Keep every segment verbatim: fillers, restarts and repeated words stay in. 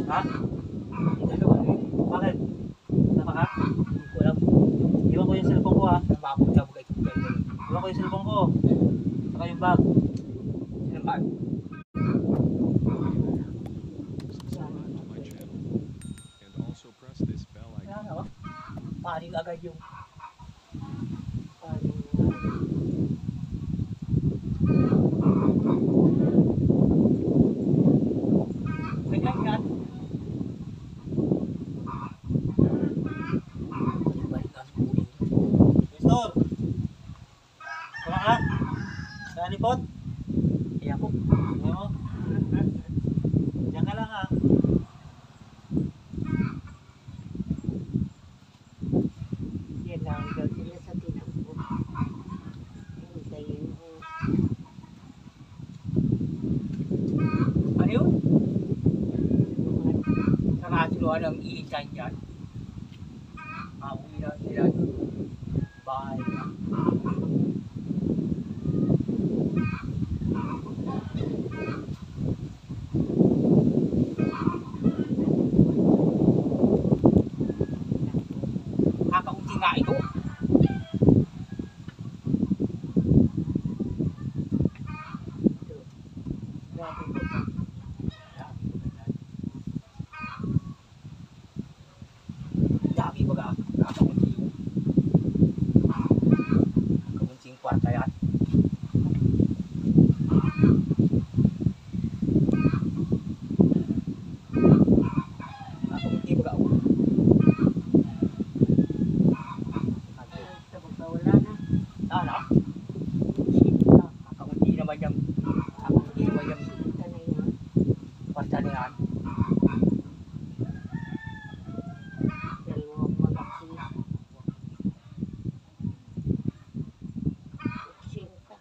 Ha? Bakit? Tama ka? Hindi ko alam. Iwan ko yung cellphone ko ha. Napapunta mo kayo. Iwan ko yung cellphone ko. Saka yung bag. Sino ba? Kaya nga ba? Paring agad yung paring biglang yan. Balikan ko ulit. Nestor! Tama ka? Sa lipot? Kaya po. Ayaw mo? Diyan ka lang ha. Yan lang daw sila sa tinampo. Hintayin mo. Ano yun? Nakatuluan ng iitan yan. Mauwi lang sila doon. Bahay na. Kakaunti nga ito. Grabe po. Dami baga. Kakaunti yun. Kakaunting kwarta yan. Kakaunti baga. Wala na. Ano? Shit na. Kakaunti naman yung kakaunti naman yung Ito na yun. kwarta na yan. Dalawang malaki. Sinta.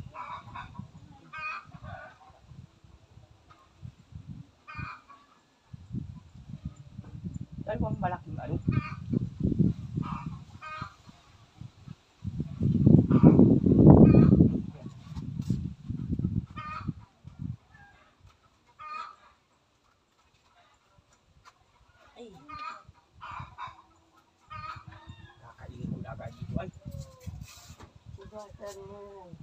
Dalawang malaking ano. Ay. Kakainin ko na agad dito. Ay, Subasan mo.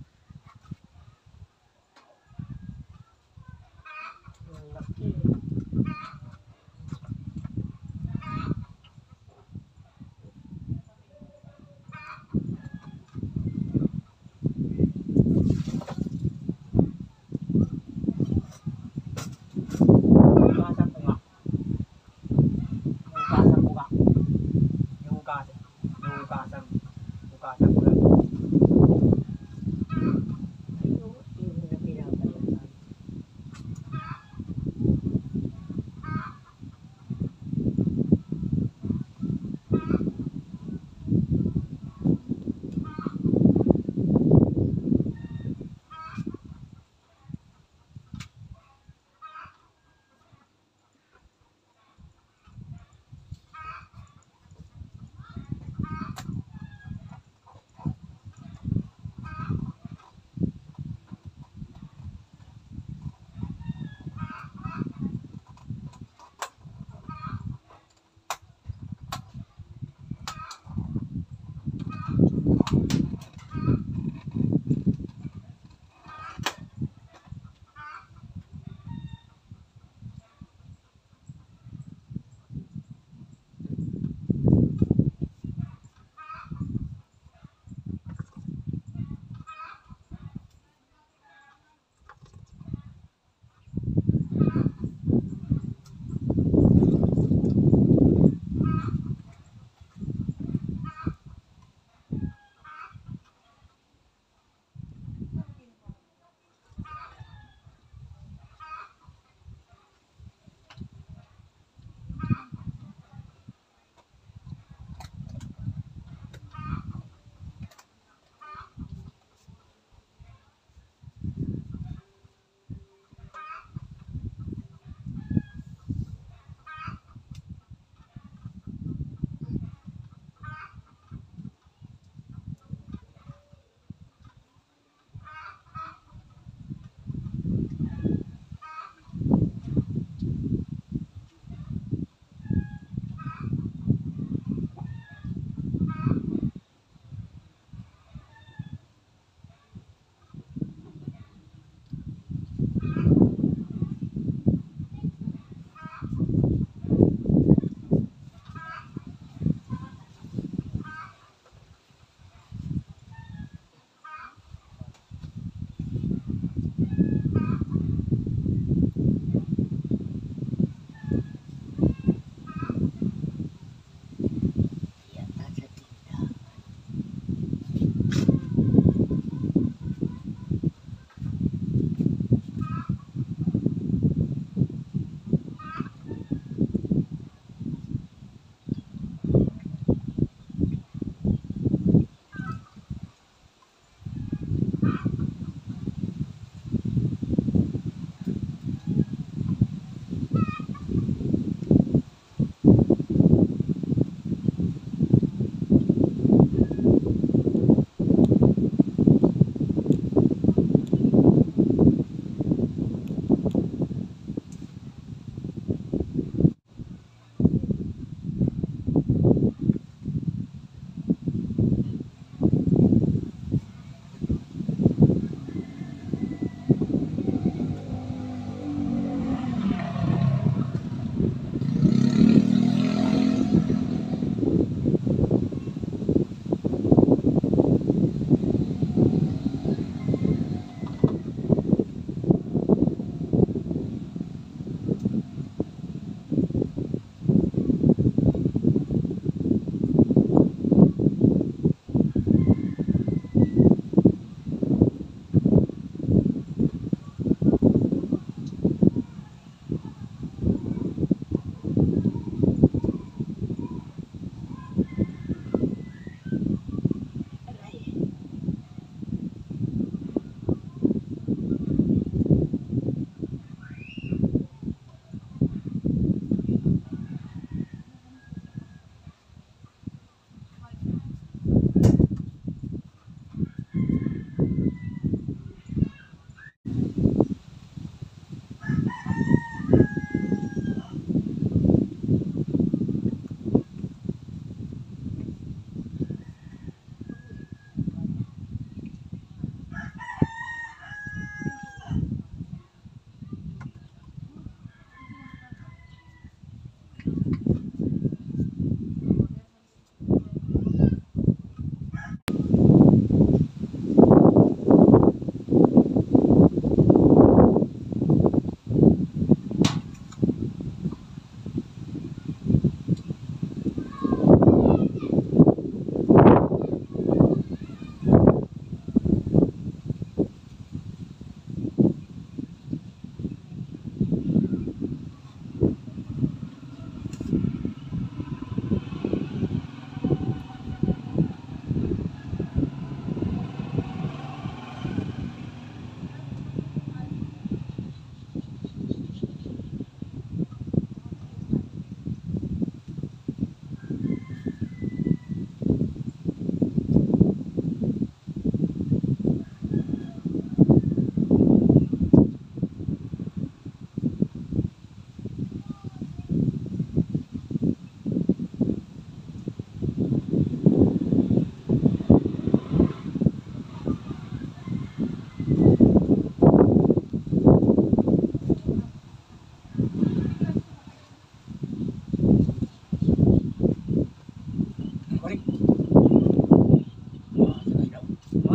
Ang laki. hugasan ko nga. Hugasan ko nga. Yung hugasan. Yung hugasan. Hugasan ko lang.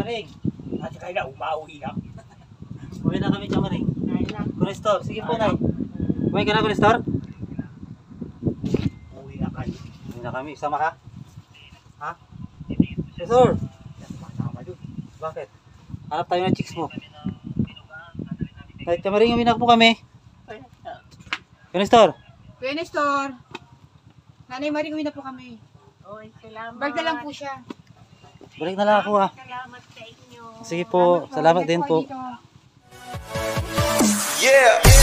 Chamaring. At saka na, umauwi na. Uwi na kami, Chamaring. Ay na. Kunestor, sige po, Nay. Kumain ka na, Kunestor? Uwi na kayo. Uwi na kami. Sama ka? Ha? Kunestor! Tama doon. Bakit? Hanap tayo ng chicks mo. Kahit Chamaring, uwi na po kami. Kunestor! Kuya Nestor, Nanay Maring, uwi na po kami. Oy, salamat. Balik na lang po siya. Balik na lang ako ha. Salamat sa inyo. Sige po, salamat din po. Dito. Yeah.